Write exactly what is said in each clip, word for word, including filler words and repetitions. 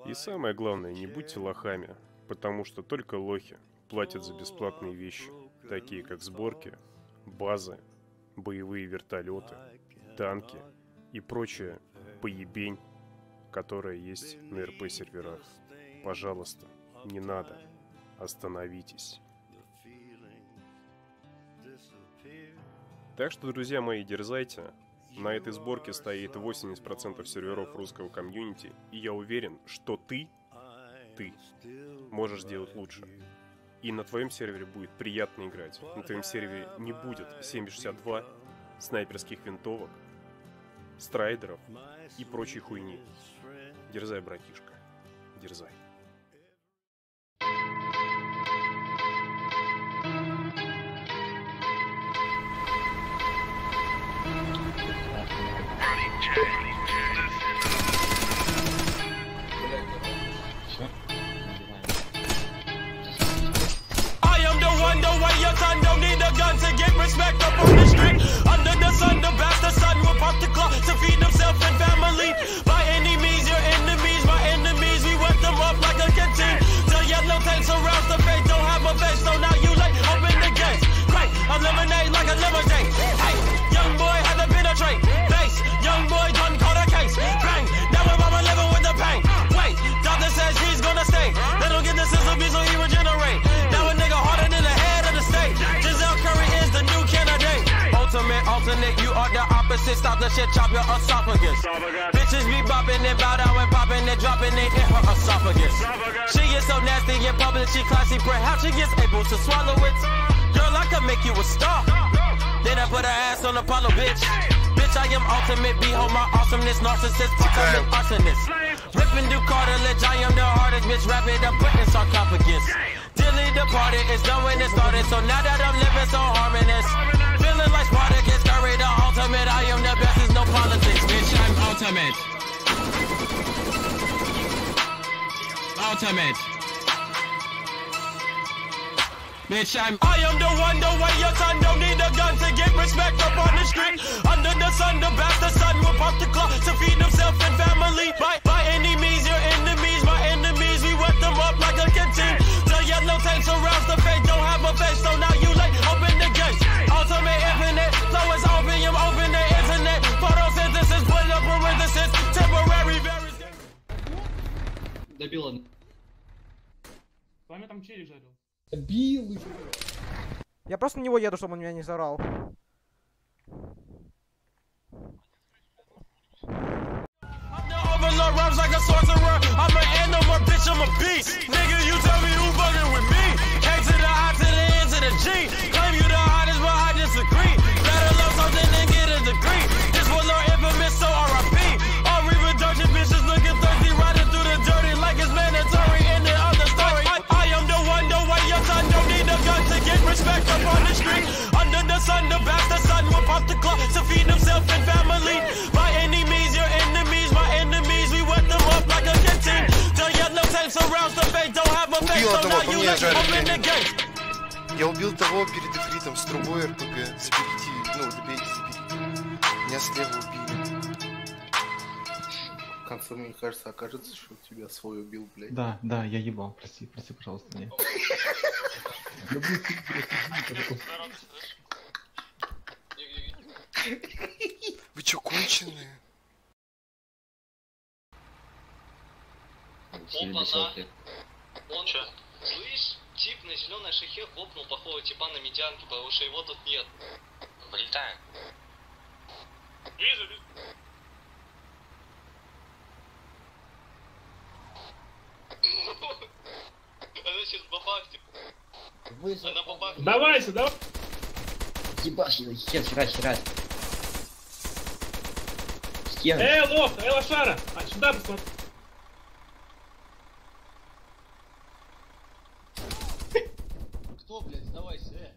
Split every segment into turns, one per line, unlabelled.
И самое главное, не будьте лохами, потому что только лохи платят за бесплатные вещи, такие как сборки, базы, боевые вертолеты, танки и прочая поебень, которая есть на эр пэ серверах. Пожалуйста, не надо. Остановитесь. Так что, друзья мои, дерзайте. На этой сборке стоит восемьдесят процентов серверов русского комьюнити, и я уверен, что ты, ты можешь сделать лучше. И на твоем сервере будет приятно играть. На твоем сервере не будет семь шестьдесят два, снайперских винтовок, страйдеров и прочей хуйни. Дерзай, братишка. Дерзай.
I am the one, the way your son don't need a gun to get respect up on the street. Under the sun, the bastard son will pop the clock to feed himself and family. By any means, your enemies, my enemies, we wet them up like a canteen. Till yellow tanks surrounds the face, don't have a face, so now you late, open the gates. Great, eliminate like a lemonade. Hey, young boy had to penetrate. Face, young boy done caught a case. Bang, now we're mama living with the pain. Wait, doctor says he's gonna stay. They don't get the sizzle beat, so he regenerate. Now a nigga harder than the head of the state. Giselle Curry is the new candidate. Ultimate, alternate, you are the opposite. Stop the shit, chop your esophagus. Bitches be bopping and bow down and popping and dropping it in her esophagus. She is so nasty in public, she classy, perhaps she gets able to swallow it. Girl, I could make you a star. Then I put her ass on Apollo, bitch. Bitch, I am ultimate, behold my awesomeness, narcissist, becoming arsonist. Ripping through cartilage, I am the hardest, bitch, rapid, I'm putting sarcophagus. Dilly departed, it's done when it started, so now that I'm living so harmonious. Feeling like Spartacus, Curry the ultimate, I am the best, there's no politics, bitch, I'm ultimate. Ultimate. Bitch, I'm I am the one, the way your son don't need a gun to get respect up on the street. Under the sun, the bastard son will pop the clock to feed himself and family. By, by any means, your enemies, my enemies, we wet them up like a canteen. The yellow tank surrounds the face, don't have a face, so now you late, open the gates. Ultimate infinite, flow is opium, open the internet. Photosynthesis, put up parenthesis, temporary very.
Добил он.
С вами там черри жарил.
Бил.
Я просто на него еду, чтобы он меня не заорал.
Overlord rhymes like a sorcerer. I'm an animal, bitch, I'm a beast. Nigga, you tell me who bugging with me. K to the I to the N to the G. Claim you the hottest, but I disagree. Better love something than get a degree. This was Lord infamous, so R I P. All Reaper Dirty bitches looking thirsty, riding through the dirty like it's mandatory in the other story. I, I am the one, the way your son don't need a gun to get respect up on the street. Under the sun, the bastard son will pop the clock to feed himself and family. By any means, your enemies, my enemies, we wet them up like a canteen. The yellow tank surrounds the face, don't have a face, so now you let open the gate.
Я убил того перед эфритом с другой эр пэ гэ. Заберите, ну, добейте, заберите. Меня слева убили.
В конце, мне кажется, окажется, что у тебя свой убил, блядь.
Да, да, я ебал, прости, прости, пожалуйста, меня.
Вы чё, конченые?
Опа-на! Он, чё? Слышь, тип на зеленой шахе хлопнул плохого типа на медианке, потому что его тут нет. Вылетаем. Вижу, вижу. Она сейчас бабахнет. Она бабахнет.
Давай сюда.
Ебашь, хер, херать, херать. Стены.
Эй, лох, эй, лошара. А сюда посмотри.
Кто, блядь, сдавайся, э?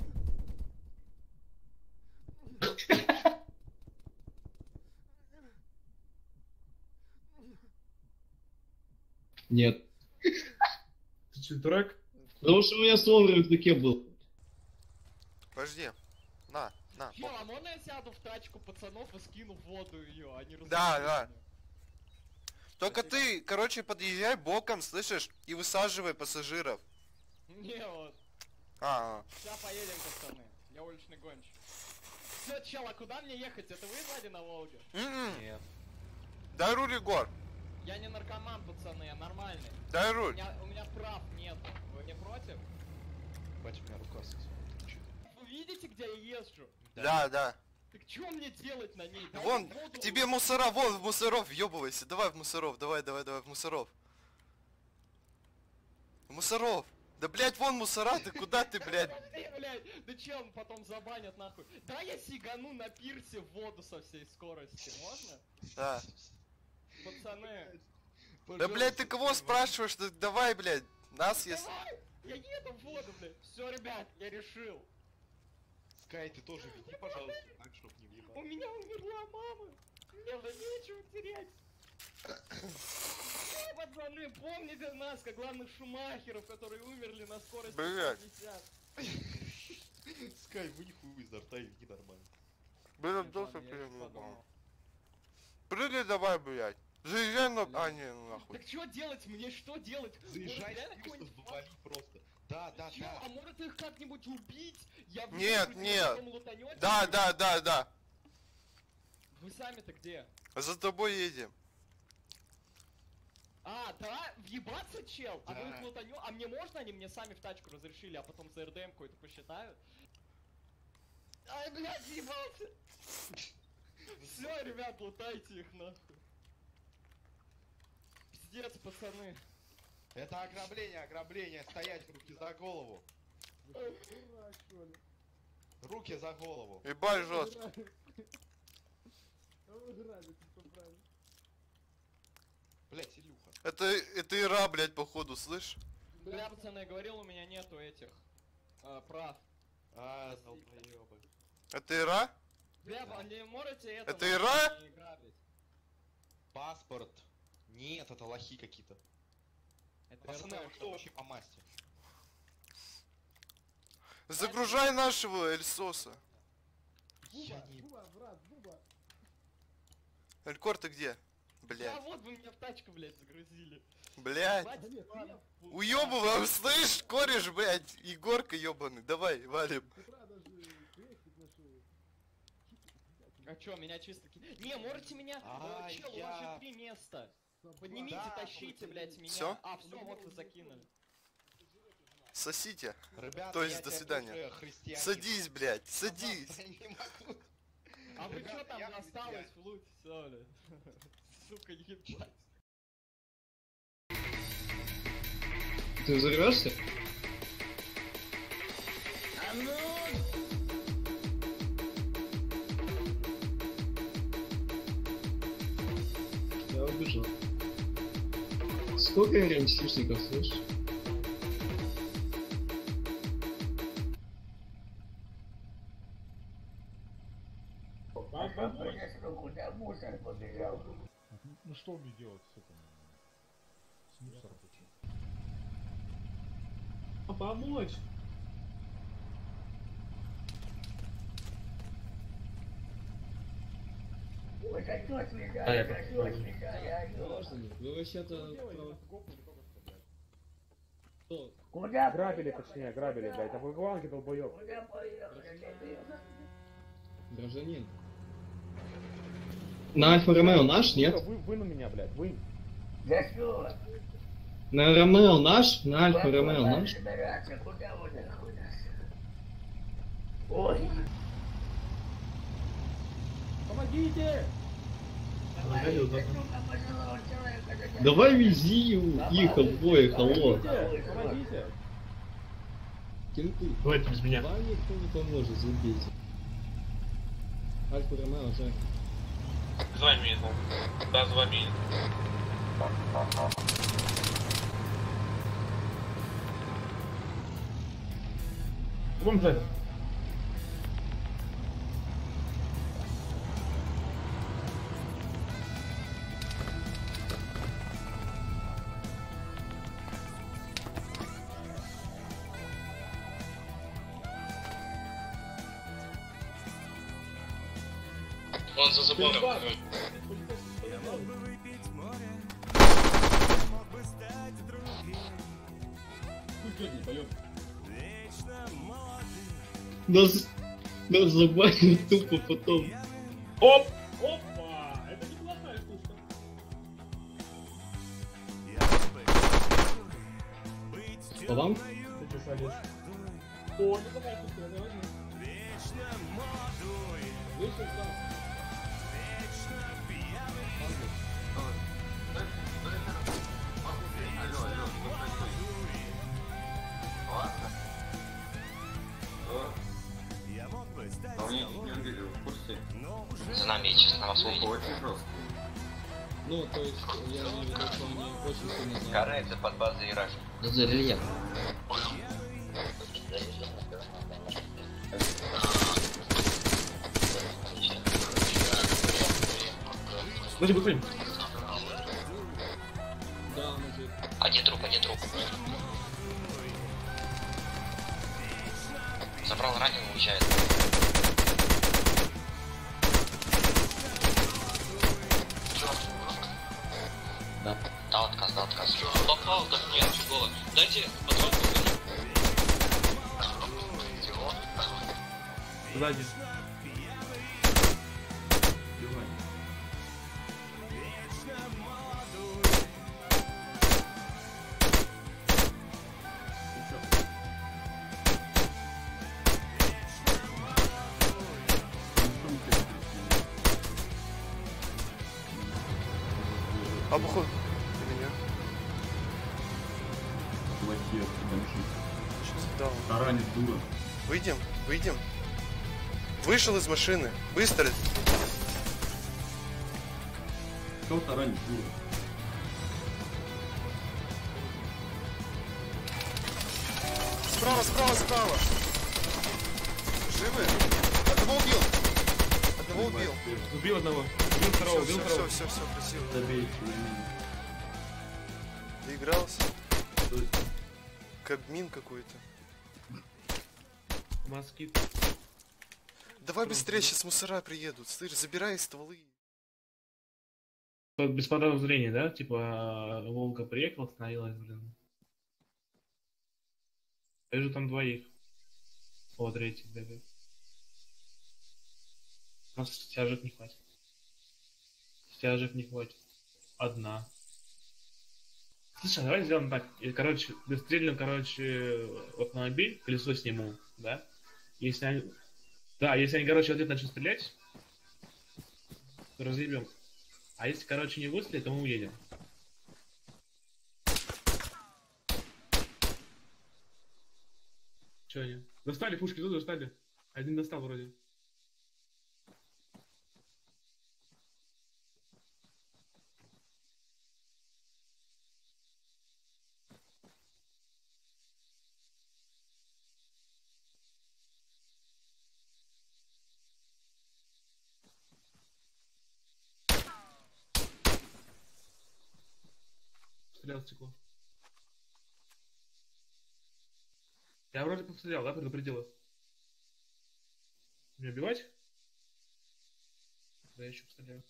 Нет.
Ты что, дурак?
Потому что у меня ствол в рюкзаке был.
Подожди. На, на.
Чё, а можно я сяду в тачку пацанов и скину в воду ее, а не
Да, да. Только ты, короче, подъезжай боком, слышишь, и высаживай пассажиров.
Не, вот.
А,
Сейчас поедем, пацаны. Я уличный гонщик. Все, чел, а куда мне ехать? Это вы сзади на Волге?
Нет. Дай руль, Егор.
Я не наркоман, пацаны, я нормальный.
Дай
У
руль.
меня, у меня прав нет. Вы не против?
Бать, у меня рука
Вы видите, где я езжу?
Да, да.
Так что мне делать на ней? Дайте
Вон,
воду.
к тебе мусора, вон в мусоров, въебывайся. Давай в мусоров, давай, давай, давай, в мусоров. В мусоров. Да, блядь, вон мусора, ты куда ты, блядь?
Подожди, блядь, да чел, потом забанят нахуй. Да я сигану на пирсе в воду со всей скорости, можно?
Да.
Пацаны.
Да, блядь, ты кого спрашиваешь? Да давай, блядь, нас есть.
Давай! Я еду в воду, блядь. Все, ребят, я решил.
Скай, ты тоже веди, пожалуйста, так, чтоб не въебал.
У меня умерла мама. Мне уже нечего терять. Ой, пацаны, помните нас, как главных шумахеров, которые умерли на скорости
Блядь.
пятьдесят?
Скай, вынь хуй изо рта и веди нормально.
Блядь, досо переебал. Прыгай давай, блядь. Заезжай на... А, не, ну нахуй.
Так что делать мне, что делать?
Заезжай,
Может, реально
просто
какой-нибудь
вали просто. Да, да,
Чё,
да.
а может их как-нибудь убить? Я
Нет,
выпущу,
нет.
потом лутанёте?
Да, да, да, да.
Вы сами-то где?
За тобой едем.
А, да? Въебаться, чел? А вы
Да.
их лутанё... А мне можно? Они мне сами в тачку разрешили, а потом за РДМ какой-то посчитают? Ай, блядь, въебался! Все, ребят, лутайте их нахуй. Пиздец, пацаны.
Это ограбление, ограбление. Стоять, руки за голову. Руки за голову.
Ебать жестко.
Блять, Илюха.
Это, это Ира, блядь, походу, слышь?
Бля, пацаны, я говорил, у меня нету этих а, прав.
А, долбоёбы.
Это Ира?
Бля, а не можете это...
Это Ира?
не грабить?
Паспорт. Нет, это лохи какие-то.
Это
Пацаны, а вы
РД.
что вообще по масти?
Загружай нашего Эльсоса.
Я не...
Элькор, ты где?
А
Блядь.
вот вы меня в тачку, блядь, загрузили.
Блядь.
Хватит, ладно.
Уёбываем, слышь, кореш, блядь, Егорка ёбаный, давай, валим.
А чё, меня чисто... ки- Не, можете меня...
А,
э, Чел, у
я-
вас же три места. Поднимите,
Да,
тащите, блядь, меня.
Всё?
А, все, вот вы закинули.
Сосите.
Ребята,
То есть,
я
до
тебя
свидания.
тоже христианин.
Садись, блядь, садись.
Завтра не могу.
А вы
Ребят,
чё там
я
осталось
христианин.
в луте, всё, бля? Сука, ебать.
Ты взорвешься? Я убежал. Сколько реалистичников, слышишь?
Ну что мне делать с этим? С мусором?
А помочь?
А это вы вообще-то...
Куда? Грабили, точнее, грабили, блядь. А вы главный долбоёб.
Гражданин. На Альфа Ромео наш, нет?
Вы, вы на меня, блядь, вы.
На Ромео наш? На Альфа Ромео наш?
Помогите!
Давай вези их обоих, алло.
Помогите! Помогите!
Кенты.
Давайте без меня.
Вам никто не поможет, забейте. Альфа Ромео уже.
Два минут. Да, два минут.
Вон сзади.
Он за забором.
Нас, нас забанят тупо потом.
Оп! Опа! Это неплохая штучка.
По вам?
Ты че шалишь? О, неплохая штучка, давай возьми. Вышел сам.
А у них не убили, в курсе?
За нами, я честно, на вас увидел.
Очень жестко.
Ну, то есть, я имею в виду, что они очень сильно знают.
Карается под базой Ираж.
За рельеф.
Подожди, выходим.
Да, мужик.
А где труп, а где труп? Забрал раненого, уезжает.
Да.
Дал отказ, дал отказ. Попал, так нет, фигово. Дайте патронку.
Сзади.
Обход. Меня. Сейчас дал.
Таранит дура.
Выйдем, выйдем. Вышел из машины. Быстро.
Кто таранит дура?
Справа, справа, справа. Живы? Одного убил. Одного убил.
Убил одного. Убил второго, убил
все,
второго.
все, все, все, красиво.
Добейте.
Доигрался. Кабмин какой-то.
Москит.
Давай быстрее, сейчас мусора приедут. Слышь, забирай стволы.
Тут без подозрения, да? Типа, Волга приехал, остановилась, блин. Я вижу там двоих. О, третий бегает. У нас стяжек не хватит. Стяжек не хватит. Одна. Слушай, давай сделаем так. Я, короче, выстрелим, короче, в автомобиль, колесо сниму, да? Если они... Да, если они, короче, в ответ начнут стрелять, то разъебем. А если, короче, не выстрелят, то мы уедем. Че они? Достали пушки, тут достали. Один достал вроде. Стрелял в стекло. Я вроде пострелял, да, предупредил их. Мне убивать? Да, я еще постреляю.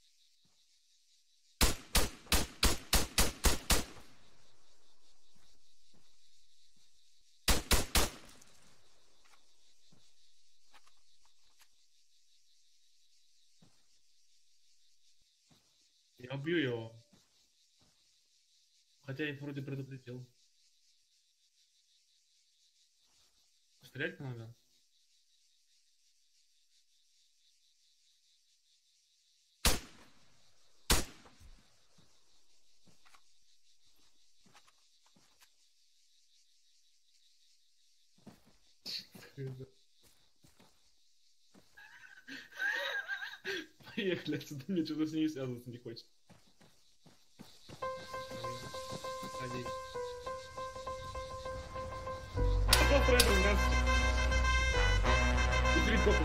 Я убью его. Хотя я их вроде предупредил. Стрелять надо? Поехали отсюда, мне что-то с ней связываться не хочет. Ходи. Что френдом, здравствуйте. Убери копус.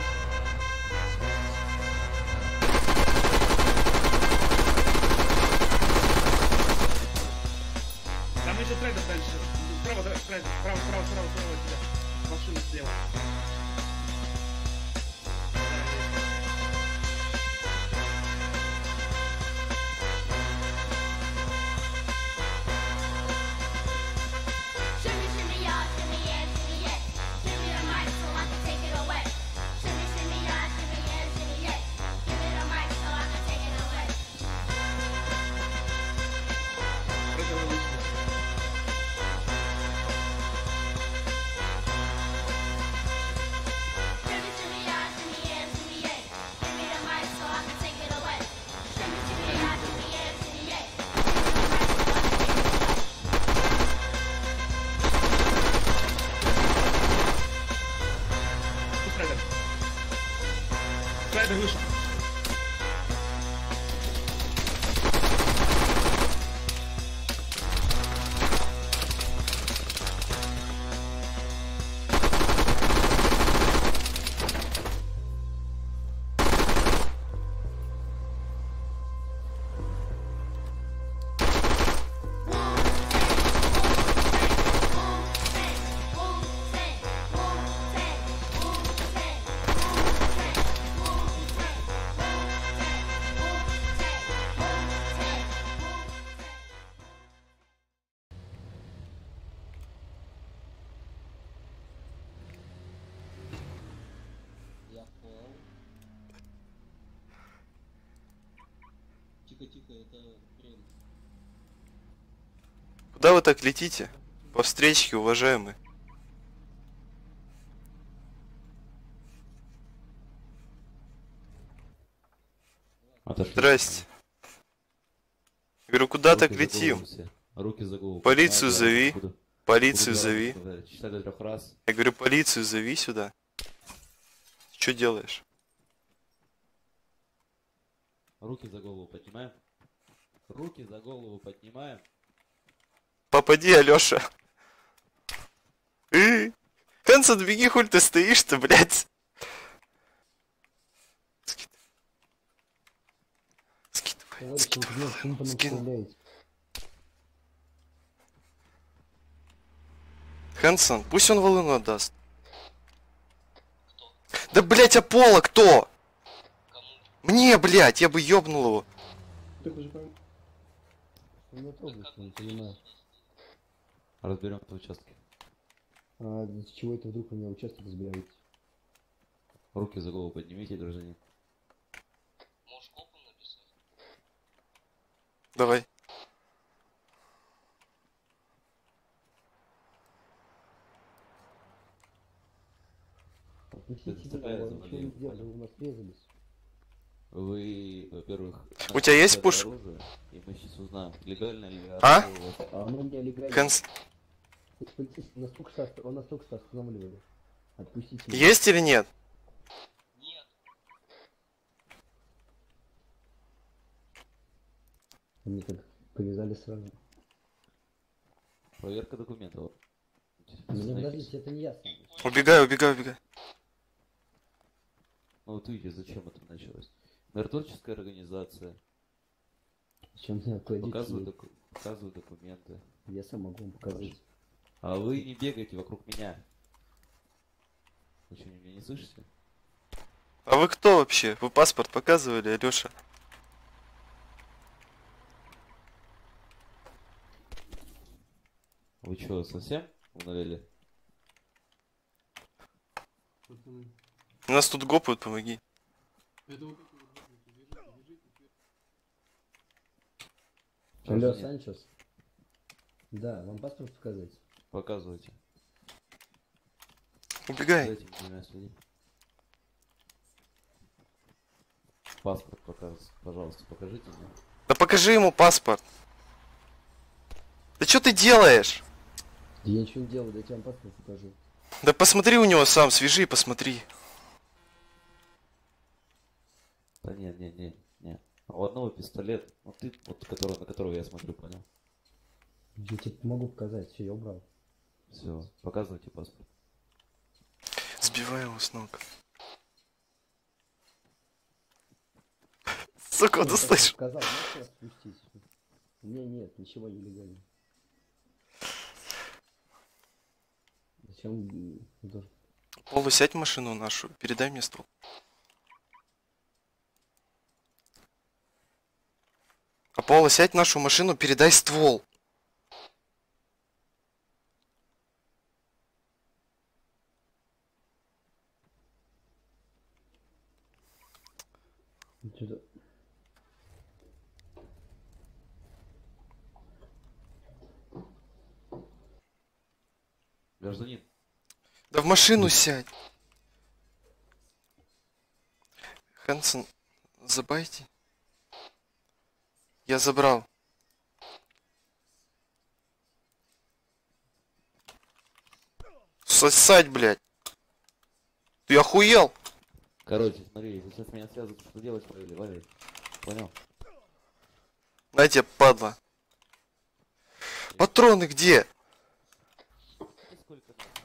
Там еще трейдер дальше. Справа, трейдер, справа, справа, справа, справа от тебя. Машина слева.
Shimmy, shimmy,
тихо-тихо, это бред.
Куда вы так летите? По встречке, уважаемые. Здрасте. Говорю, куда так летим?
Руки за голову.
Полицию зови.
Буду,
Полицию
буду
зови.
Считай до трех раз.
Я говорю, полицию зови сюда. Что делаешь?
Руки за голову поднимаем. Руки за голову поднимаем.
Попади, Алёша. Э, Хэнсон, беги, хуль ты стоишь-то, блядь. Скидывай, скидывай. Скидывай. Хэнсон, пусть он волыну отдаст. Да, блядь, Аполло кто? Мне, блядь, я бы ёбнул его.
Разберем по участке.
А с чего это вдруг у меня участок разбираете?
Руки за голову поднимите, гражданин.
Можешь копом написать?
Давай.
Вы, во-первых,
у тебя есть пуш?
И мы сейчас узнаем, легально ли
а?
А оно у меня легально.
Хэнс...
Полицейский нас только что, он нас только что останавливали. Отпустите меня.
Есть или нет?
Нет.
Они как повязали сразу.
Проверка документов.
Ну, подождите, это не ясно.
Убегай, убегай, убегай.
Ну вот видите, зачем это началось. Миротворческая организация.
Чем мне
показываю, доку показываю документы.
Я сам могу вам показать.
А вы не бегайте вокруг меня. Вы что, меня не слышите?
А вы кто вообще? Вы паспорт показывали, Алёша?
Вы что, совсем уналили?
Нас тут гопают, помоги.
Алло, Санчес. Да, вам паспорт показать?
Показывайте.
Убегай.
Паспорт показ, пожалуйста, покажите мне.
Да покажи ему паспорт. Да что ты делаешь?
Я ничего не делаю, дайте вам паспорт покажу.
Да посмотри у него сам, свяжи и посмотри.
Да нет, нет, нет, нет. А у одного пистолет, вот ты, вот который, на которого я смотрю, понял?
Я тебе могу показать, все, я убрал.
Все, показывайте паспорт.
Сбивай его с ног. Сука, ты слышишь?
Сказал, можете отпустить? У меня нет, ничего нелегального. Зачем?
Полу, сядь в машину нашу, передай мне ствол. Аполло, сядь в нашу машину, передай ствол.
Сюда.
Гражданин.
Да в машину сядь. Хэнсон, забайте. Я забрал. Сосать, блядь. Ты охуел?
Короче, смотри, сейчас меня связывают, что делать, Вали, Вали. Понял?
Дайте, падла. Патроны где?
Сколько нас?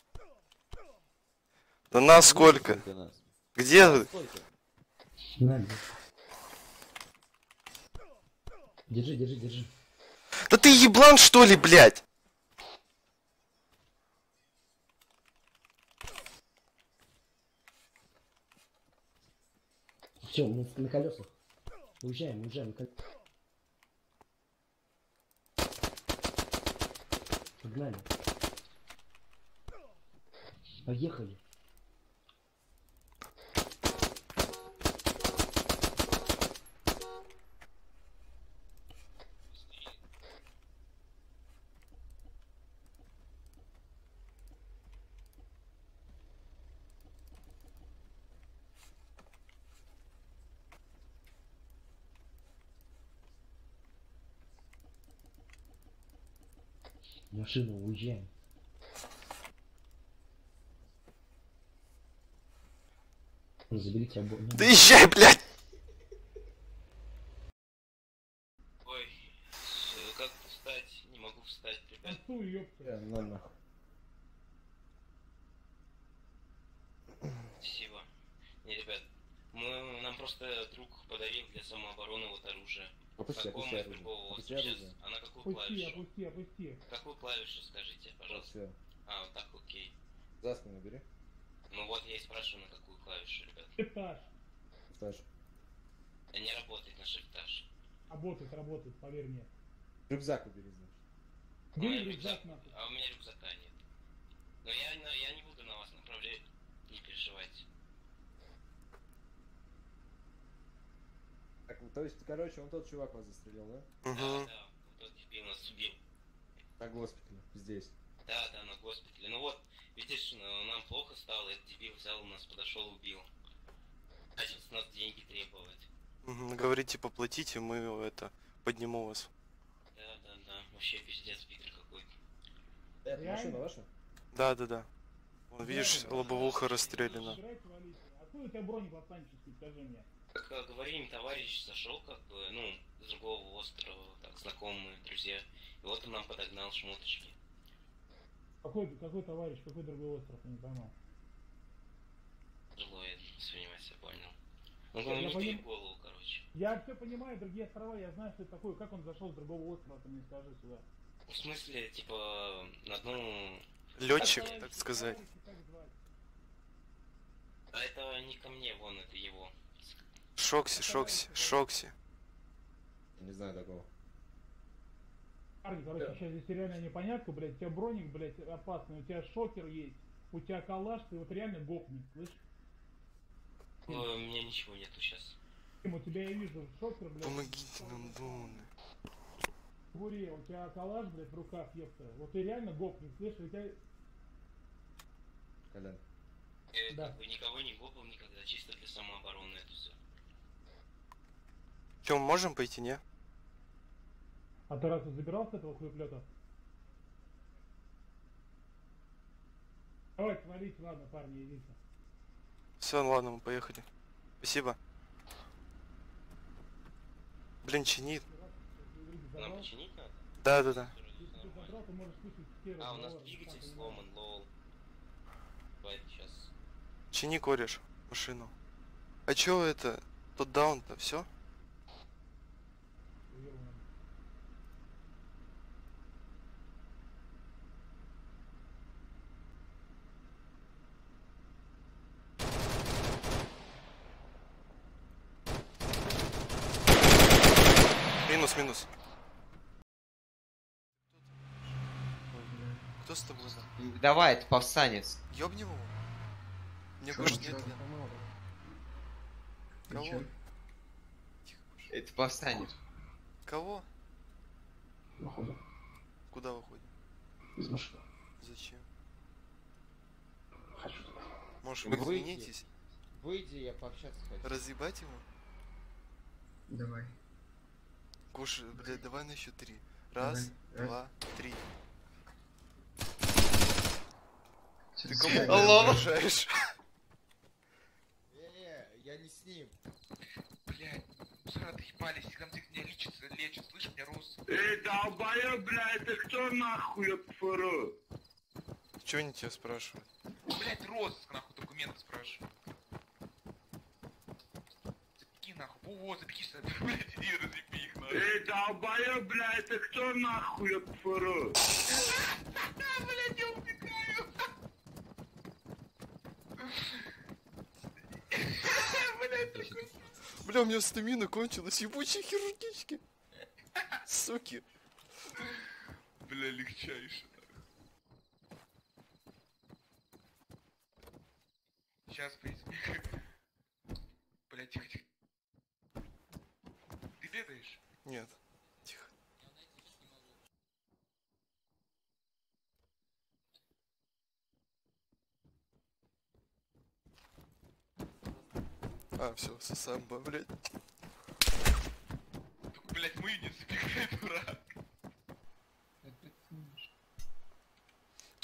Да нас сколько?
Сколько нас?
Где вы?
Держи, держи, держи.
Да ты еблан, что ли, блядь?
Все, мы на колесах. Уезжаем, уезжаем на колесах. Погнали. Поехали. Машину, уезжаем. Заберите обои.
Да езжай, блядь!
Ой, как встать? Не могу встать, ребят.
Отцу, ёпта.
На нахуй.
Спасибо. Не, ребят, мы, нам просто друг подарил для самообороны вот оружие.
Опусти,
Знакомый
опусти
из другого
оружие. Опусти
острова. Сейчас,
оружие.
а на какую
Опусти,
клавишу?
опусти, опусти.
Какую клавишу скажите, пожалуйста?
Всё.
А, вот так, окей.
За спину бери.
Ну вот я и спрашиваю, на какую клавишу, ребят.
Этаж.
Этаж.
Не работает на шифтаж.
Работает, работает, поверь мне.
Рюкзак убери, значит.
У меня
Бери рюкзак нахуй.
А у меня рюкзака нет. Но я, но я не буду на вас направлять, не переживайте.
Так, ну, то есть, короче, он тот чувак вас застрелил, да?
Да, да, вот тот дебил нас убил.
На госпитале, здесь.
Да, да, на госпитале. Ну вот, видишь, ну, нам плохо стало, этот дебил взял у нас, подошел, убил. Начал с нас деньги требовать.
Угу, говорите, поплатите, мы это подниму вас.
Да, да, да, вообще пиздец, Питер какой-то.
Это машина ваша?
Да, да, да. Вон, видишь, лобовуха расстреляна.
Откуда у тебя броник лапанческий, скажи мне?
Как э, говорим, товарищ зашел, как бы, ну, с другого острова, так, знакомые, друзья. И вот он нам подогнал шмоточки.
Какой, какой товарищ, какой другой остров, я не пойму.
Тяжело, я воспринимать, я понял. Ну,
Я
не бей
поним-
в голову, короче.
Я все понимаю, другие острова, я знаю, что это такое. Как он зашел с другого острова, ты мне скажи сюда.
В смысле, типа, на одну...
Летчик, так сказать.
А это не ко мне, вон, это его.
Шокси, Шокси, Шокси.
Не знаю такого.
Парни, короче, сейчас здесь реально непонятка, блядь, у тебя броник, блядь, опасный, у тебя шокер есть, у тебя калаш, ты вот реально гопник, слышь?
Ой, у меня ничего нету сейчас.
У тебя я вижу шокер, блядь.
Помогите нам, Доны.
Буре, у тебя калаш, блядь, в руках, ёпта. Вот ты реально гопник, слышь, у тебя...
Колян.
Я
Да.
как бы никого не гопал никогда, чисто для самообороны это все.
Че, мы можем пойти, не?
А ты раз забирал с этого хуеплета? Давайте, валите, ладно, парни, идите.
Все, ладно, мы поехали. Спасибо. Блин, чинит.
Нам починить надо?
Да, да, да.
Если ты забрал, то можешь слышать все
А, у нас
разговоры,
двигатель
так,
сломан, лол. Давай сейчас.
Чини, кореш, машину. А чё это? Тот даун-то, все? Минус, минус. Кто с тобой?
Давай, это повстанец.
Ёбни его. Мне
Чё,
больше
чё?
нет. Кого?
Это повстанец.
Кого?
Выходим.
Куда выходим?
Из машины.
Зачем?
Хочу туда.
Может,
Ну,
вы
выйди.
извинитесь?
Выйди, я пообщаться хочу.
Разъебать его?
Давай.
Гоша, блядь, давай на счет три. Раз,
Давай.
два, три. Ты
Сейчас.
кому
Алло.
угрожаешь?
Не-не, я не с ним.
Блядь, мусора отъебались, там ты меня лечит, лечит, слышь, мне рос.
Эй, долбоёб, блядь, ты кто нахуй, епфору?
Чего они тебя спрашивают?
Блядь, розыск, нахуй, документы спрашиваю. Запеки, нахуй, во-во, запекишься, блядь, иди разъеби их, нахуй.
Эй, долбоёб, блядь, ты кто нахуй, епфору?
Блядь, я убегаю. Блядь, такой...
Бля, у меня стамина кончилась, ебучие хирургички. Суки.
Бля, легчайше. Сейчас, поясни. Блядь, тихо, тихо. Ты бегаешь?
Нет. Тихо. А, все, самбо, блядь.
Блядь, мы не забегай, дурак.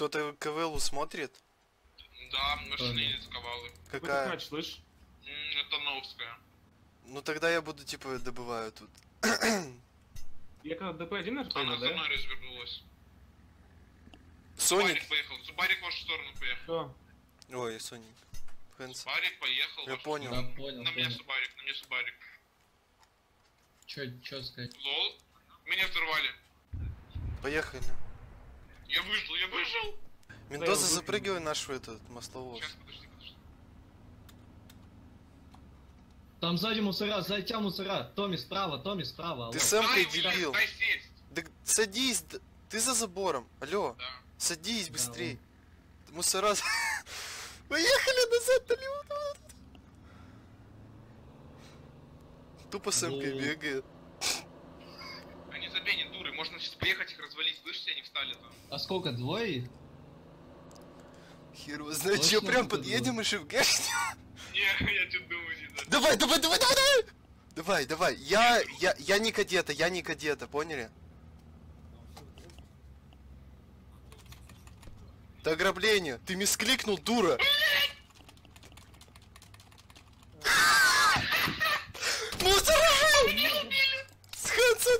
кто-то КВЛу смотрит?
Да, машина едет в Ковалы.
Какая?
Ты слышь?
Это Новская.
Ну тогда я буду, типа, добываю тут.
Я когда ДП один наш
Она
понял,
за
да?
мной развернулась.
Соник.
Субарик поехал, Субарик в вашу сторону поехал.
Что?
Ой, Соник. Хэнс.
Субарик поехал. в
Я
вашу
понял.
сторону.
Да, понял,
На меня
понял.
Субарик, на меня Субарик.
Чё, чё сказать?
Лол. Меня взорвали.
Поехали.
Я выжил, я выжил.
Мендоза, запрыгивай наш в этот масловоз.
Сейчас, подожди, подожди.
Там сзади мусора, сзади тебя мусора. Томми справа, Томми справа.
Ты
алло.
сам
Дай,
дебил.
дай сесть.
Да садись, д- ты за забором. Алло,
Да.
садись быстрей. Мусора. Поехали назад, Толион. Тупо с эмкой
Алло.
бегает.
Они забей, дуры. Можно сейчас поехать их развалить. Слышите, они встали там.
А сколько, двое их?
Хер его знает,
Точно
что, прям
тут
подъедем и шивгашнем?
Не, я что думаю, не знаю.
Давай, давай, давай, давай, давай! Давай, давай, я, я, я не кадета, я не кадета, поняли? Это ограбление, ты мискликнул, дура! Мусора! С Хэнсом!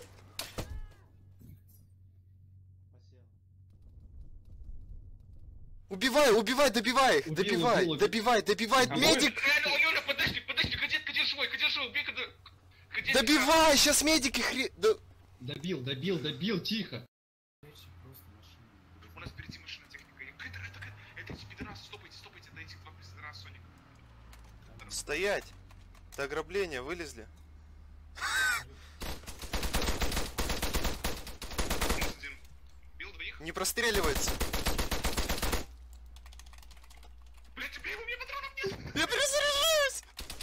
Убивай, убивай, добивай их,
Убил,
добивай,
убил,
добивай, добивай,
А
медик!
Реально, Юля, подожди, подожди, кадет, кадет живой, кадет живой, убей кадет. Кадет-
Добивай, сейчас медики хре... Да...
Добил, добил, добил, тихо.
У нас впереди машина техника. Это, это, это, это эти пидорасы, стопайте, стопайте, на этих два пидораса, Соник.
Стоять! Это ограбление, вылезли.
Бил двоих.
Не простреливается.
Блять, убей его, мне патронов нет.
Я перезаряжаюсь!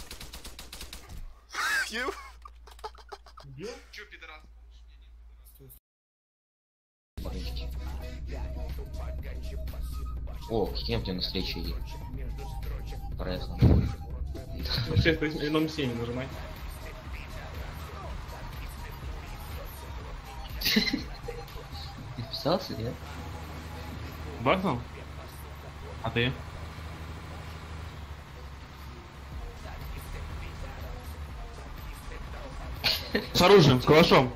Я...
Чё, пидорас?
О, кем тебе навстречу едет? Проехал.
Все, номер семь нажимай.
Ты вписался, нет?
Багнул? А ты? С оружием, с калашом.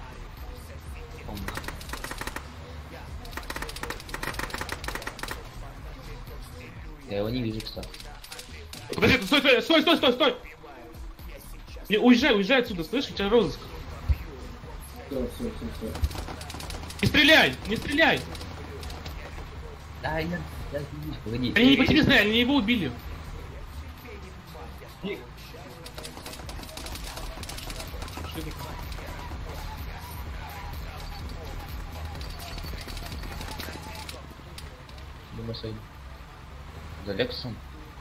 Я его не вижу, кстати.
Подожди, стой, стой, стой, стой, стой, стой! Не, уезжай, уезжай отсюда, слышишь, у тебя розыск.
Все, все, все, все.
Не стреляй, не стреляй!
Да, я, я извинюсь, погоди.
Они не по тебе стреляли, они его убили.
Думаю, за Лексом.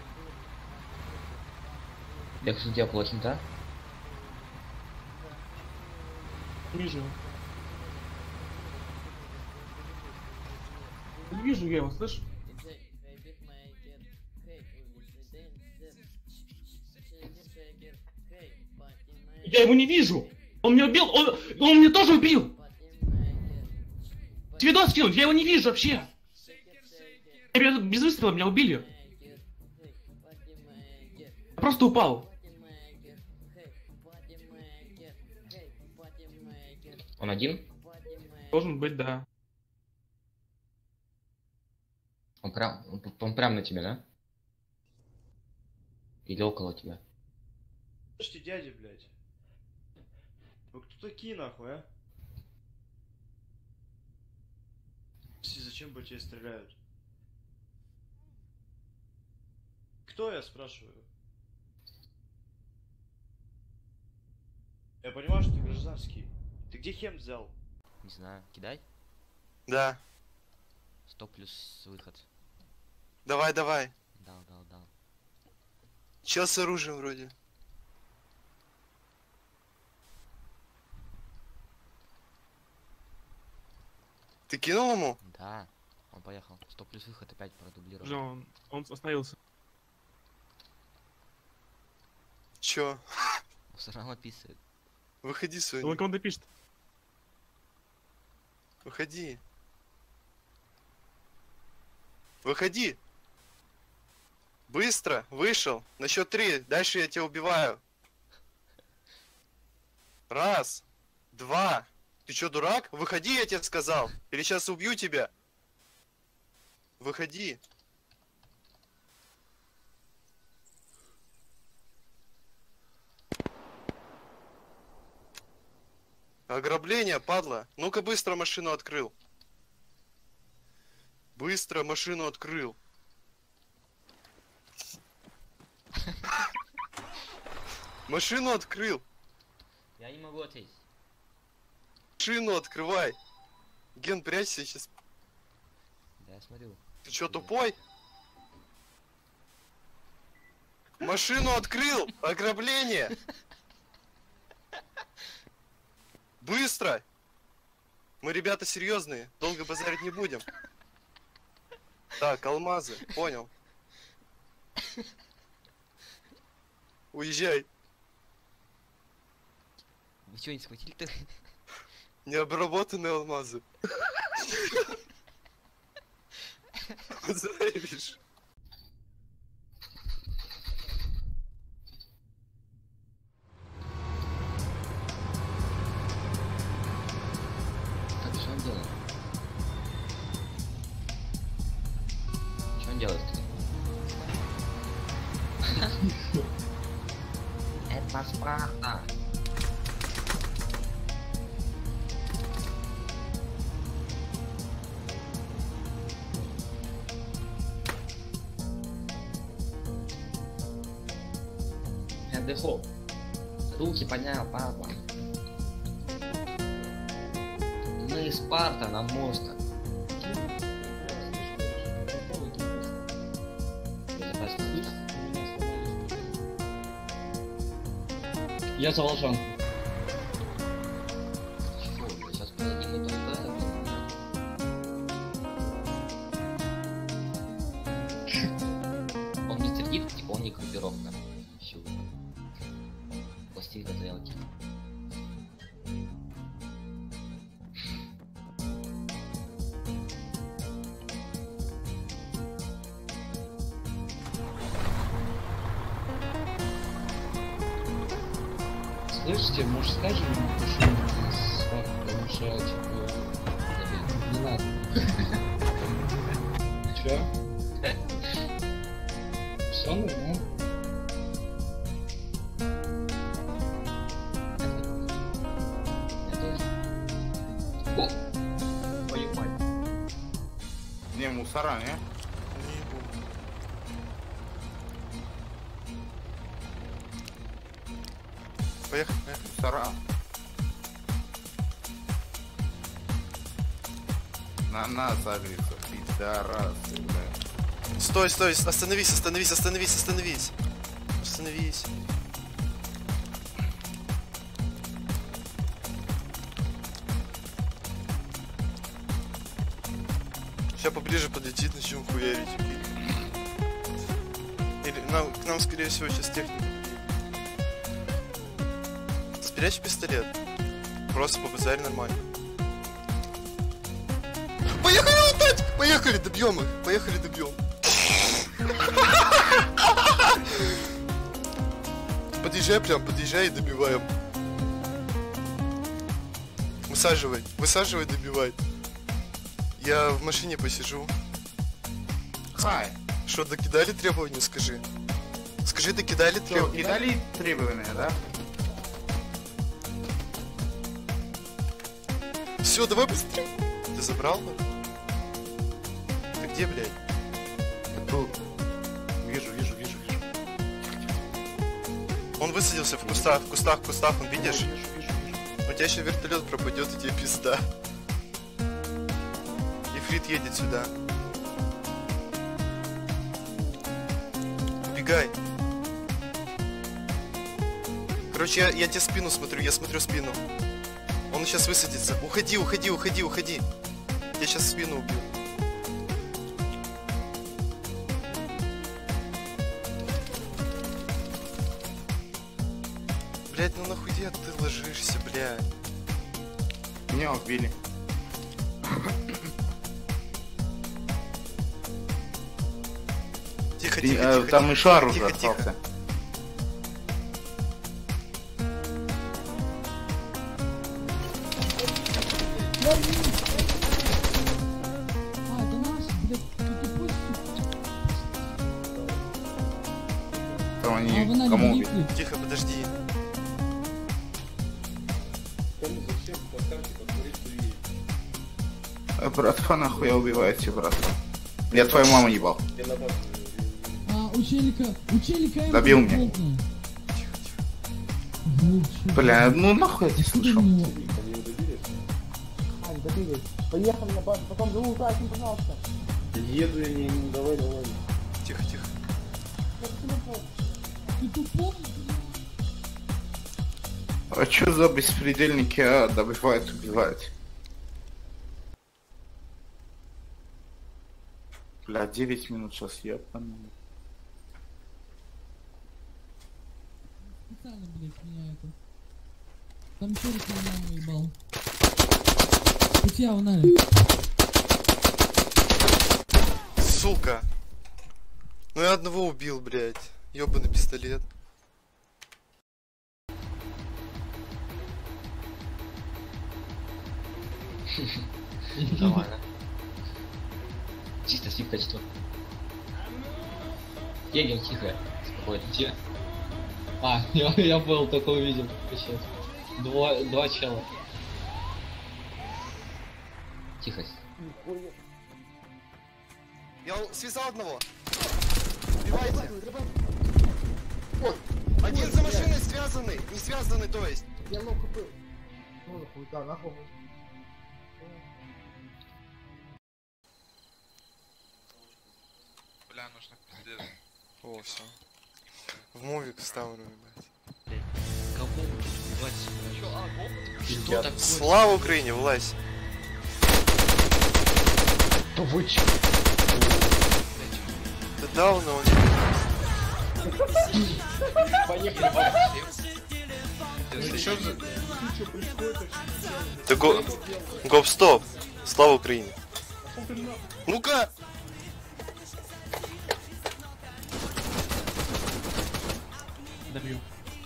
Лекс у тебя плохим, да?
Не вижу. Не вижу я его, слышишь? Я его не вижу! Он меня убил! Он, он меня тоже убил! Тебе видос скинуть, я его не вижу вообще! Я без выстрела меня убили! Я просто упал!
Он один?
Должен быть, да.
Он прям, он, он прям на тебя, да? Или около тебя?
Слушайте, дядя, блядь. Вы кто такие, нахуй, а? Зачем бы тебе стреляют? Кто, я спрашиваю? Я понимаю, что ты гражданский. Ты где хем взял?
Не знаю, кидай?
Да.
сто плюс выход.
Давай, давай.
Дал, дал, дал.
Чел с оружием вроде. Ты кинул ему?
Да, он поехал. сто плюс выход опять продублировал.
Уже он, он остановился.
Чё?
Все равно описывает.
Выходи, Соня.
Он кому-то пишет.
Выходи. Выходи. Быстро. Вышел. На счет три. Дальше я тебя убиваю. Раз. Два. Ты чё, дурак? Выходи, я тебе сказал. Или сейчас убью тебя. Выходи. Ограбление, падла. Ну-ка быстро машину открыл. Быстро машину открыл. Машину открыл.
Я не могу ответить.
Машину открывай. Ген, прячься сейчас.
Да, я смотрю.
Ты чё, тупой? Машину открыл! Ограбление! Быстро! Мы ребята серьезные, долго базарить не будем. Так, алмазы, понял. Уезжай.
Вы что, не схватили-то?
Необработанные алмазы. Заебишь.
Так, что он делает? Что он делает? Это Спарта. Дехо. Руки поднял, папа. Мы Спарта, нам можно.
Я за волжанку.
Сейчас подадим и только. Он не сердит, типа он не группировка. Пластик тарелки.
Слышите, может скажем ему, что он с вами, потому что, типа, не надо. Чё? Всё нормально?
Не, мусора, не?
Поехали, поехали.
Мусора. На нас агрится, пидорасы, бля.
Стой, стой, остановись, остановись, остановись, остановись. Остановись. Сейчас поближе подлетит, начнем хуярить. Или нам, к нам, скорее всего, сейчас техника. Спрячь пистолет. Просто по базаре нормально. Поехали лутать! Поехали, добьем их! Поехали, добьем. Подъезжай прям, подъезжай и добиваем. Высаживай, высаживай, добивай. Я в машине посижу.
Хай.
Что, докидали требования, скажи? Скажи, докидали требования?
Докидали требования, да?
Все, давай быстрее. Ты забрал? Ты где, блядь?
Тут. Вижу, вижу, вижу, вижу.
Он высадился в кустах, в кустах, в кустах, он видишь? Вижу, вижу, вижу. У тебя еще вертолет пропадет, и тебе пизда. Ифрит едет сюда. Убегай. Короче, я, я тебе спину смотрю, я смотрю спину. Он сейчас высадится. Уходи, уходи, уходи, уходи. Я сейчас спину убью. Блять, ну нахуя ты ложишься, блядь?
Меня убили.
Тихо,
Ты,
тихо,
э,
тихо,
там
тихо,
и шар
тихо,
уже
тихо, тихо.
остался.
А, это наш, блядь, ты тупой,
Там
А,
они
вы на
кому
не
убили?
влипли.
Тихо, подожди.
Э, Братва, нахуй я убиваете, братва. Я твою маму ебал.
А, у челика, у челика М
Добил меня.
плотная.
Бля, ну нахуй я не слышал.
Ань, добили. Поехали на базу, потом залутайте, пожалуйста.
Еду я не, не давай, давай.
Тихо, тихо.
Ты тупой?
А чё за беспредельники, а? Добивают, убивают. Бля, девять минут сейчас я понял.
Специально, блядь, меня это. Там челик меня уебал. У тебя, Уналик.
Сука. Ну я одного убил, блядь. Ёбаный пистолет.
Нормально. Чисто слив качество. Едем тихо. Спокойно. Тихо. А, я, я был, только увидел. Сейчас. Два, два чела. Тихо.
Я связал одного. Убивайте. Один за машиной связанный. Не связанный, то есть.
Я много купил. Ну нахуй, да, нахуй.
Бля, нужно пиздец.
О, все. В мувик ставлю, ебать.
Кого убивать? Чё, а, гоп? Что такое?
Слава Украине, власть.
Да вы чё?
Да дауна он.
Поехали,
Ну чё за... Чё происходит?
Да го... Гоп, стоп. Слава Украине. Ну-ка!
Добью.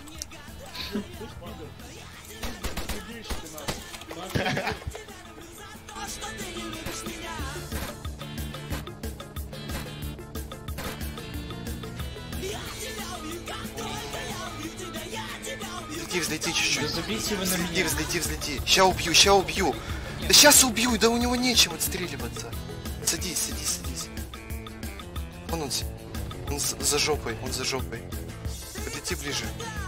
Взлети, взлети чуть-чуть.
Да забейте вы на
Взлети,
меня.
взлети, взлети. Ща убью, ща убью. Да сейчас убью, да у него нечем отстреливаться. Садись, садись, садись. Вон он, с- он за, за жопой, он за жопой. Подойти ближе.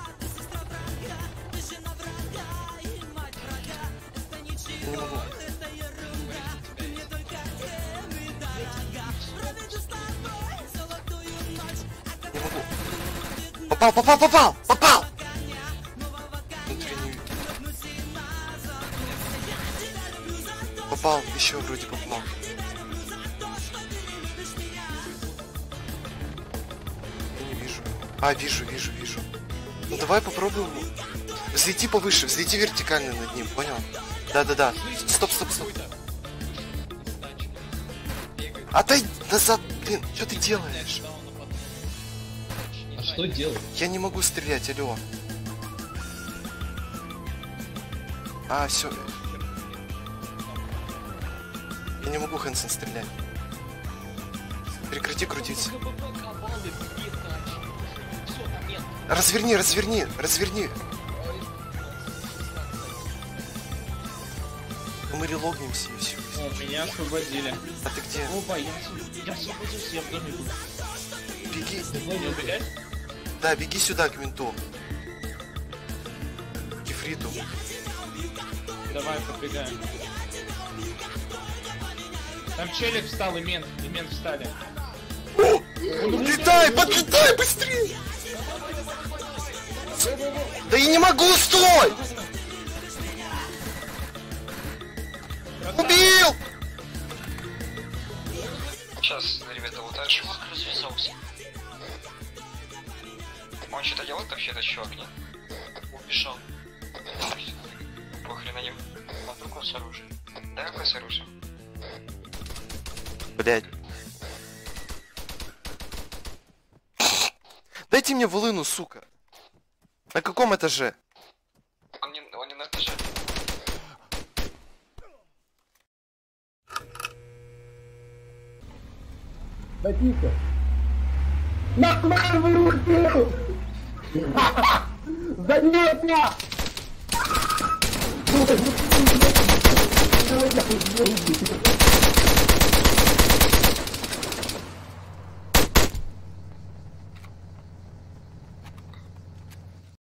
Я не могу. Не могу. Попал, попал, попал, попал! Внутренний. Попал, еще вроде попал. Я не вижу. А, вижу, вижу, вижу. Ну давай попробуем. Взлети повыше, взлети вертикально над ним, понял? Да-да-да. Стоп, стоп, стоп. Отойди назад, блин, что ты делаешь?
А что делать?
Я не могу стрелять, алло. А, все. Я не могу Хэнсон стрелять. Прекрати крутиться. Разверни, разверни, разверни. Мы релогнемся и все.
О, меня освободили.
А ты где?
Опа, я, я освободился, я в доме был.
Беги.
Не убегать?
Да, беги сюда, к винту. К Ефриту.
Давай, подбегаем. Там челик встал и мент, и мент встали.
Летай, подлетай быстрее! Да я не могу, стой! Убил!
Сейчас, ребята, вот дальше. Развязался. Он что-то делает вообще, это чувак, нет? Убежал. Похрен на нем. А какой с оружием? Да, какой с оружием?
Блять. Дайте мне волыну, сука. На каком этаже?
Он не, он не на этаже.
Да тихо. Нахуй вырубил! Занятно! Давай, давай, давай.